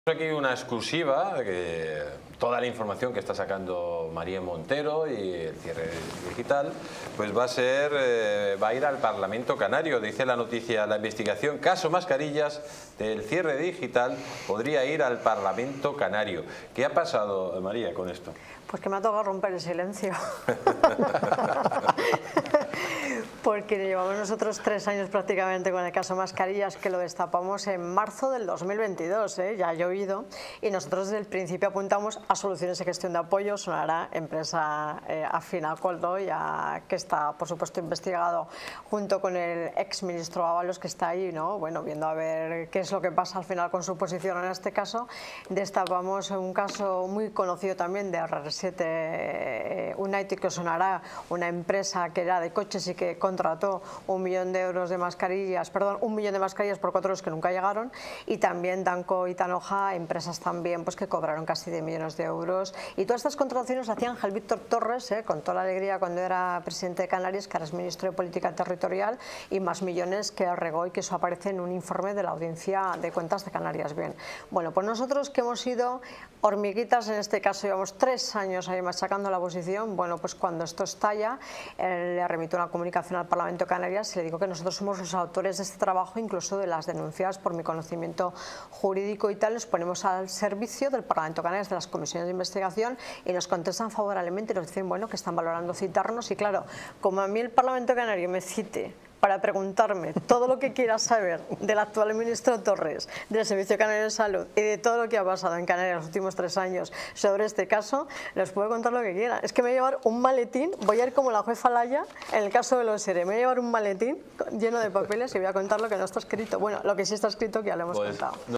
Aquí una exclusiva, que toda la información que está sacando María Montero y el cierre digital, pues va a ir al Parlamento Canario. Dice la noticia: la investigación caso mascarillas del cierre digital podría ir al Parlamento Canario. ¿Qué ha pasado, María, con esto? Pues que me ha tocado romper el silencio. Porque llevamos nosotros 3 años prácticamente con el caso mascarillas, que lo destapamos en marzo del 2022, ya ha llovido, y nosotros desde el principio apuntamos a soluciones de gestión de apoyo. Sonará empresa afín a Coldo, ya que está por supuesto investigado junto con el ex ministro Ábalos, que está ahí, ¿no? Bueno, viendo a ver qué es lo que pasa al final con su posición en este caso. Destapamos un caso muy conocido también de RR7 United, que sonará, una empresa que era de coches y que contrató 1 millón de euros de mascarillas, perdón, 1 millón de mascarillas por 4 euros que nunca llegaron, y también Danco y Tanoja, empresas también pues que cobraron casi 10 millones de euros. Y todas estas contrataciones hacía Ángel Víctor Torres, con toda la alegría cuando era presidente de Canarias, que ahora es ministro de Política Territorial, y más millones que regó, y que eso aparece en un informe de la Audiencia de Cuentas de Canarias. Bien, bueno, pues nosotros, que hemos sido hormiguitas en este caso, llevamos 3 años ahí machacando la posición. Bueno, pues cuando esto estalla, le remito una comunicación al Parlamento de Canarias y le digo que nosotros somos los autores de este trabajo, incluso de las denuncias. Por mi conocimiento jurídico y tal, nos ponemos al servicio del Parlamento de Canarias, de las comisiones de investigación, y nos contestan favorablemente y nos dicen, bueno, que están valorando citarnos. Y claro, como a mí el Parlamento Canario me cite para preguntarme todo lo que quiera saber del actual ministro Torres, del Servicio Canario de Salud y de todo lo que ha pasado en Canarias los últimos 3 años sobre este caso, les puedo contar lo que quiera. Es que me voy a llevar un maletín, voy a ir como la jueza Laya en el caso de los SERE, me voy a llevar un maletín lleno de papeles y voy a contar lo que no está escrito. Bueno, lo que sí está escrito, que ya lo hemos contado.